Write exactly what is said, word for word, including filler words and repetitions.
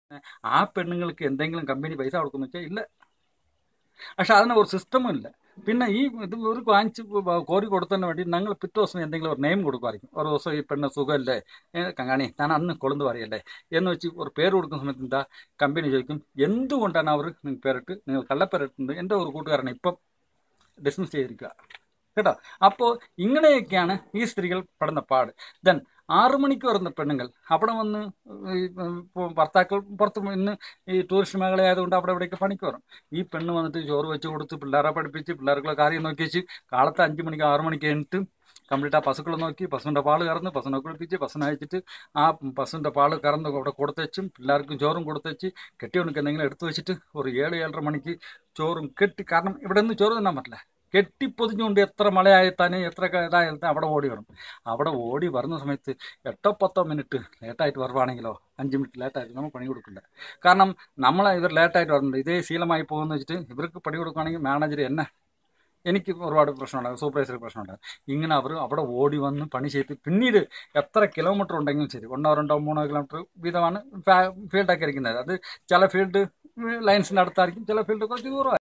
ആ പെണ്ണുങ്ങൾക്ക് എന്തെങ്കിലും കമ്പനി പൈസ കൊടുക്കുമെന്ന് വെച്ചാൽ ഇല്ല. പക്ഷെ അതിന് ഒരു സിസ്റ്റമും ഇല്ല. പിന്നെ ഈ ഇത് ഒരു വാങ്ങിച്ച് കോരി കൊടുത്തതിന് വേണ്ടി ഞങ്ങൾ പിറ്റേ ദിവസം എന്തെങ്കിലും ഒരു നെയിം കൊടുക്കുമായിരിക്കും. ഒരു ദിവസം ഈ പെണ്ണ് സുഖമല്ലേ, കങ്ങാണി ഞാൻ അന്ന് കൊളുന്ത് പറയല്ലേ എന്ന് വെച്ച് ഒരു പേര് കൊടുക്കുന്ന സമയത്ത് എന്താ കമ്പനി ചോദിക്കും, എന്തുകൊണ്ടാണ് അവർ നിങ്ങൾ പേരിട്ട്, നിങ്ങൾ കള്ളപ്പേരിട്ടുണ്ട്. എൻ്റെ ഒരു കൂട്ടുകാരനെ ഇപ്പം ഡിസ്മിസ് ചെയ്തിരിക്കുക കേട്ടോ. അപ്പോൾ ഇങ്ങനെയൊക്കെയാണ് ഈ സ്ത്രീകൾ പെടുന്ന പാട്. ദെൻ ആറു മണിക്ക് വരുന്ന പെണ്ണുങ്ങൾ അവിടെ വന്ന് ഈ ഭർത്താക്കൾ പുറത്ത് ഇന്ന് ഈ ടൂറിസ്റ്റ് മേഖല ആയതുകൊണ്ട് അവിടെ ഇവിടെയൊക്കെ പണിക്ക് വരും. ഈ പെണ്ണ് വന്നിട്ട് ചോറ് വെച്ച് കൊടുത്ത് പിള്ളേരെ പഠിപ്പിച്ച് പിള്ളേർക്കുള്ള കാര്യം നോക്കി വെച്ച് കാലത്ത് അഞ്ച് മണിക്ക് ആറു മണിക്ക് കഴിഞ്ഞിട്ട് കംപ്ലീറ്റ് ആ പശുക്കളെ നോക്കി പശുവിൻ്റെ പാല് കറന്ന് പശുവിനെ കുളിപ്പിച്ച് പശുവിനെ അയച്ചിട്ട് ആ പശുവിൻ്റെ പാല് കറന്ന് അവിടെ കൊടുത്തുവെച്ചും പിള്ളേർക്കും ചോറും കൊടുത്തുവെച്ച് കെട്ടിയോണിക്ക് എന്തെങ്കിലും എടുത്തു വെച്ചിട്ട് ഒരു ഏഴ് ഏഴര മണിക്ക് ചോറും കെട്ടി, കാരണം ഇവിടെ നിന്ന് ചോറ് തിന്നാൻ പറ്റില്ല, കെട്ടിപ്പൊതിഞ്ഞുകൊണ്ട് എത്ര മഴയായിത്താനെ എത്ര ഇതായാലും അവിടെ ഓടി വരും. അവിടെ ഓടി വരുന്ന സമയത്ത് എട്ടോ പത്തോ മിനിറ്റ് ലേറ്റായിട്ട് വരുവാണെങ്കിലോ അഞ്ച് മിനിറ്റ് ലേറ്റായിട്ട് നമ്മൾ പണി കൊടുക്കില്ല. കാരണം നമ്മളെ ഇവർ ലേറ്റായിട്ട് വരുന്നുണ്ട്, ഇതേ ശീലമായി പോകുമെന്ന് വെച്ചിട്ട് ഇവർക്ക് പണി കൊടുക്കുകയാണെങ്കിൽ മാനേജർ എന്നെ എനിക്ക് ഒരുപാട് പ്രശ്നമുണ്ടാകും, സൂപ്പർവൈസർ പ്രശ്നമുണ്ടാകും. ഇങ്ങനെ അവർ അവിടെ ഓടി വന്ന് പണി ചെയ്ത് പിന്നീട് എത്ര കിലോമീറ്റർ ഉണ്ടെങ്കിലും ശരി, ഒന്നോ രണ്ടോ മൂന്നോ കിലോമീറ്റർ വീതമാണ് ഫീൽഡൊക്കെ ഇരിക്കുന്നത്. അത് ചില ഫീൽഡ് ലൈൻസിൻ്റെ അടുത്തായിരിക്കും, ചില ഫീൽഡ് കുറച്ച് ദൂരമായിരിക്കും.